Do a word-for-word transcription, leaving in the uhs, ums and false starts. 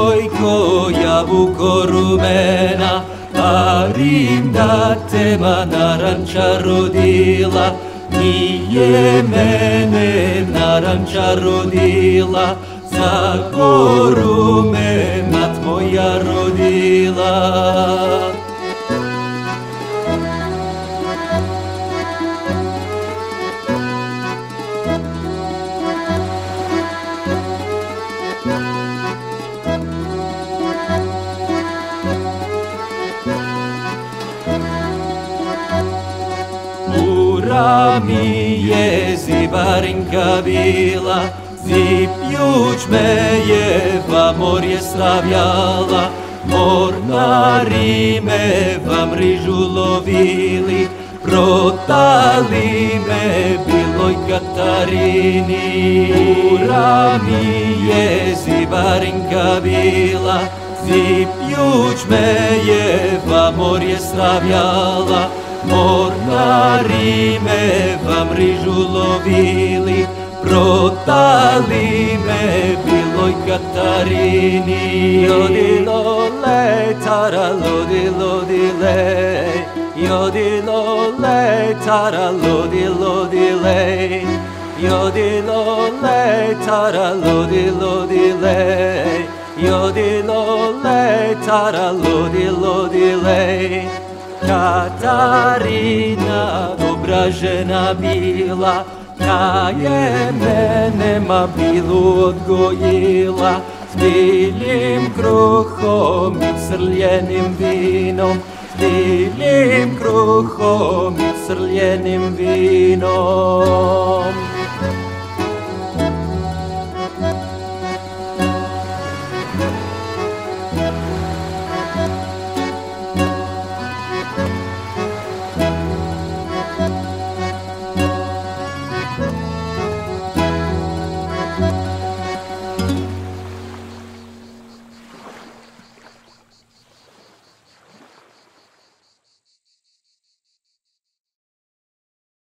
divojko, jabuko, rumena, Parim da te ma Naranča rodila, Nije mene Naranča rodila, za goru me mat moja rodila. Bura mi je zibarinka bila, Zipjuć me je va morje stavjala, Mornari me va mrižu lovili, protali me biloj Katarini. Bura mi je zibarinka bila, Zipjuć me je va morje stavjala, Mornari me va mrižu lovili, protali me biloj Katarini. Jodilo le, tara lodi lodi le, jodilo le, tara lodi lodi le, jodilo le, tara lodi lodi le, jodilo le, tara lodi lodi le. Katarina dobra žena bila, ta je mene ma bilu odgojila, s biljim kruhom i crljenim vinom, s biljim kruhom i crljenim vinom.